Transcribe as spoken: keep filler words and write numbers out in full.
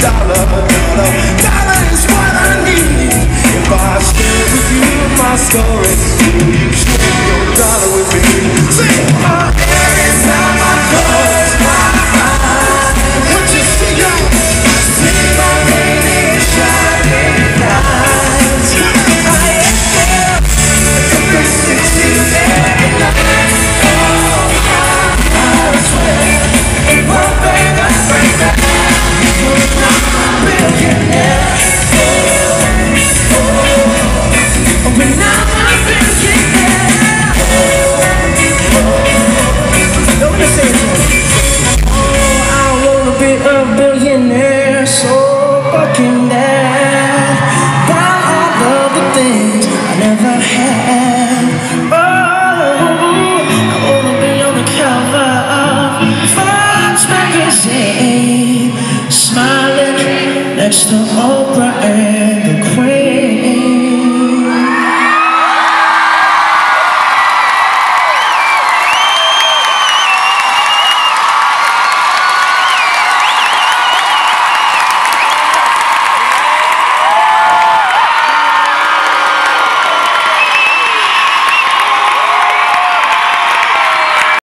dollar, dollar, dollar is what I need. If I share with you my story, will you share your dollar with me? Say, uh, every time I close my eyes, what you see, I see my baby shining eyes. I am the three sixty every night. Oh, I swear, it won't bring us right back. You're not a billionaire. Oh, oh, oh, but now I'm a billionaire. Oh, oh, don't listen to me. Oh, I wanna be a billionaire.